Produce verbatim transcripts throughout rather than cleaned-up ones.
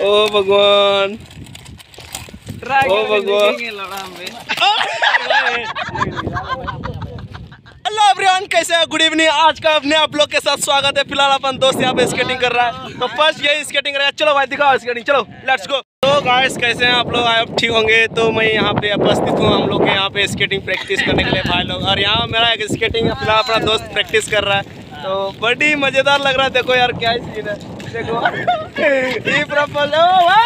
ओ भगवान, ओ भगवान। Hello everyone, कैसे हैं? Good evening. आज का अपने आप लोग के साथ स्वागत है। फिलहाल अपन दोस्त यहाँ पे स्केटिंग कर रहा है, तो फर्स्ट यही स्केटिंग करेगा। चलो भाई दिखाओ स्केटिंग, चलो लेट्स गो। तो गाइस कैसे हैं आप लोग? आई होप ठीक होंगे। तो मैं यहाँ पे उपस्थित हूँ हम लोग के यहाँ पे स्केटिंग प्रैक्टिस करने के लिए भाई लोग, और यहाँ मेरा एक स्केटिंग फिलहाल अपना दोस्त प्रैक्टिस कर रहा है, तो बड़ी मजेदार लग रहा है। देखो यार क्या सीन है, देखो ये प्रपोज।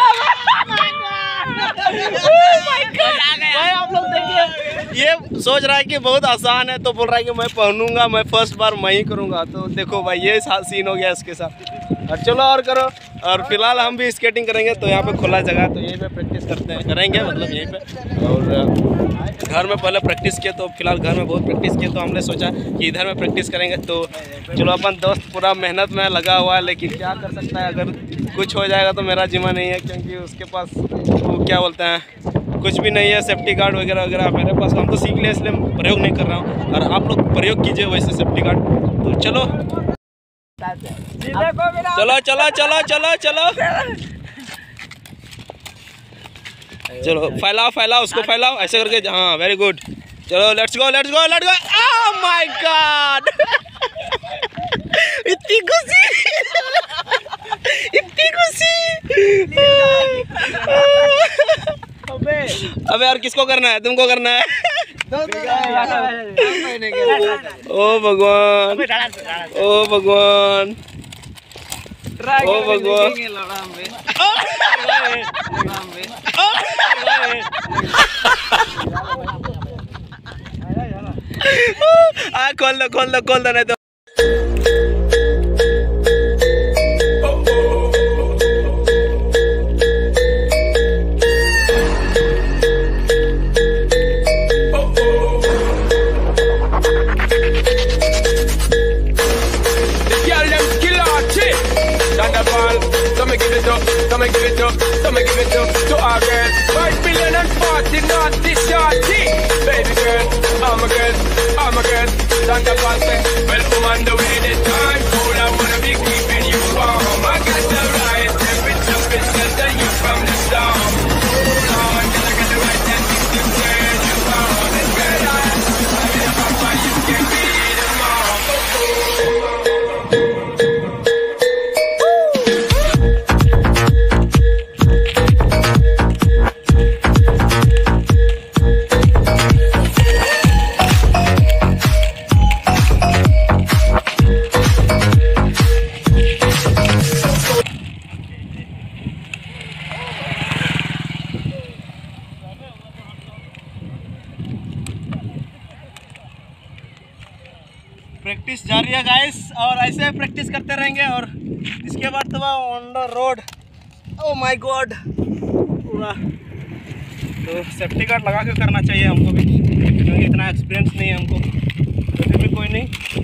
भाई आप लोग देखिए, ये सोच रहा है कि बहुत आसान है, तो बोल रहा है कि मैं पहनूंगा, मैं फर्स्ट बार मैं ही करूंगा। तो देखो भाई ये सीन हो गया इसके साथ। और चलो और करो। और फिलहाल हम भी स्केटिंग करेंगे, तो यहाँ पे खुला जगह है, तो यहीं पे प्रैक्टिस करते हैं करेंगे मतलब यहीं पे। और घर में पहले प्रैक्टिस किए, तो फिलहाल घर में बहुत प्रैक्टिस किए, तो हमने सोचा कि इधर में प्रैक्टिस करेंगे। तो चलो अपन दोस्त पूरा मेहनत में लगा हुआ है, लेकिन क्या कर सकता है, अगर कुछ हो जाएगा तो मेरा जिम्मा नहीं है, क्योंकि उसके पास वो क्या बोलते हैं कुछ भी नहीं है, सेफ्टी गार्ड वगैरह वगैरह मेरे पास। हम तो सीख लिया इसलिए प्रयोग नहीं कर रहा हूँ, और आप लोग प्रयोग कीजिए वैसे सेफ्टी गार्ड। तो चलो चलो चलो चलो चलो चलो चलो फैलाओ फैलाओ उसको, फैलाओ ऐसे करके। हाँ वेरी गुड। चलो let's go let's go let's go. Oh my god, इतनी खुशी, इतनी खुशी। अबे यार किसको करना है? तुमको करना है? ओ भगवान, ओ भगवान, ओ भगवान। आ खोल दो खोल दो खोल दो, नहीं तो Come and give it up, come and give it up to our girl. Five billion and forty naughty shorty. Baby girl, I'm a girl, I'm a girl. Santa Claus said, well, I'm on the way this time. Cool, I wanna be keeping you warm. I got the right temperature, it's just you from the start. Hold on, till I get the right temperature to turn you on. And girl, I am a papa, you can be the mom. Practice जारी है guys, और ऐसे practice करते रहेंगे। और इसके बाद तो on the road. Oh my god, पूरा तो सेफ्टी गार्ड लगा के करना चाहिए हमको भी, क्योंकि इतना एक्सपीरियंस नहीं है हमको। तो फिर भी कोई नहीं,